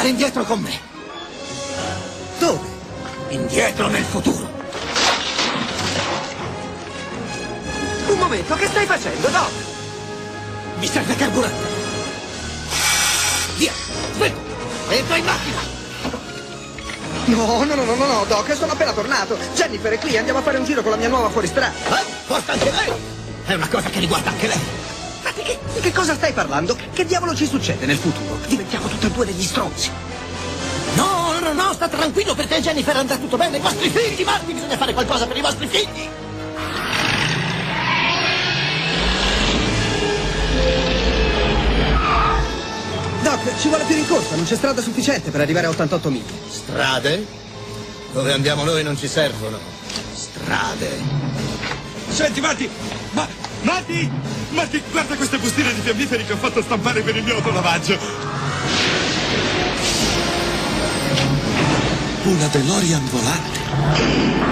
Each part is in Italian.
andare indietro con me. Dove? Indietro nel futuro. Un momento, che stai facendo, Doc? Mi serve carburante. Via, svelto. Entra in macchina. No, Doc, sono appena tornato. Jennifer è qui, andiamo a fare un giro con la mia nuova fuoristrada. Porta anche lei. È una cosa che riguarda anche lei. Ma di che cosa stai parlando? Che diavolo ci succede nel futuro? Diventiamo tutti e due degli stronzi. No, sta tranquillo, perché Jennifer andrà tutto bene. I vostri figli, Marty, bisogna fare qualcosa per i vostri figli. Doc, ci vuole più rincorsa, non c'è strada sufficiente per arrivare a 88 miglia. Strade? Dove andiamo noi non ci servono strade. Senti, Marty! Marty, guarda queste bustine di fiammiferi che ho fatto stampare per il mio autolavaggio. Una DeLorean volante.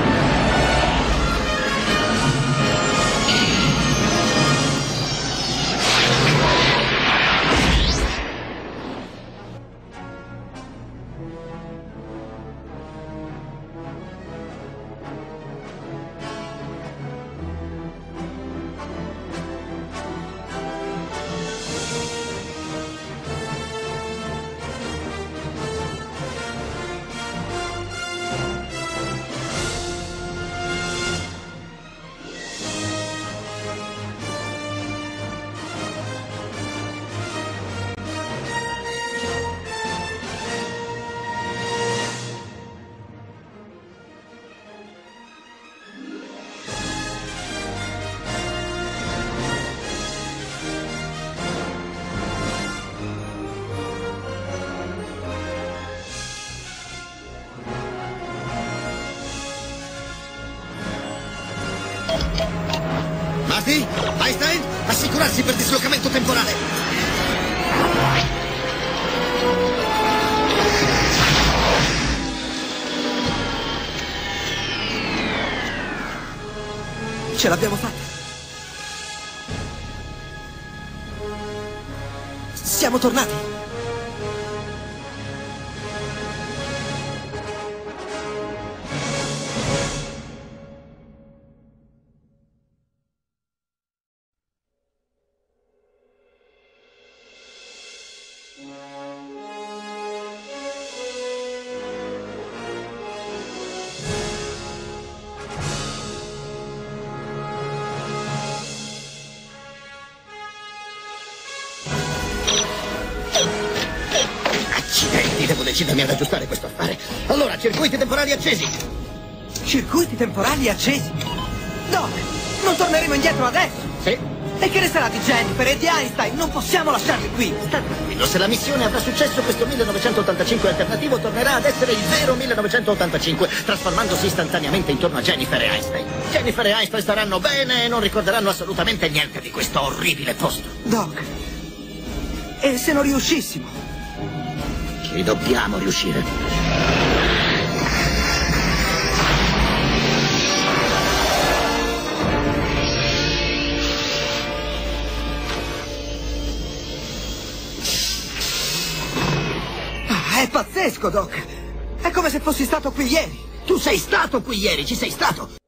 Marty? Einstein? Assicurarsi per dislocamento temporale. Ce l'abbiamo fatta. Siamo tornati. Accidenti, devo decidermi ad aggiustare questo affare. Allora, circuiti temporali accesi. Circuiti temporali accesi? Doc, non torneremo indietro adesso. Sì. E che ne sarà di Jennifer e di Einstein? Non possiamo lasciarli qui. Sta tranquillo, se la missione avrà successo, questo 1985 alternativo tornerà ad essere il vero 1985, trasformandosi istantaneamente intorno a Jennifer e Einstein. Jennifer e Einstein staranno bene e non ricorderanno assolutamente niente di questo orribile posto. Doc, e se non riuscissimo? Ci dobbiamo riuscire. È pazzesco, Doc! È come se fossi stato qui ieri! Tu sei stato qui ieri, ci sei stato!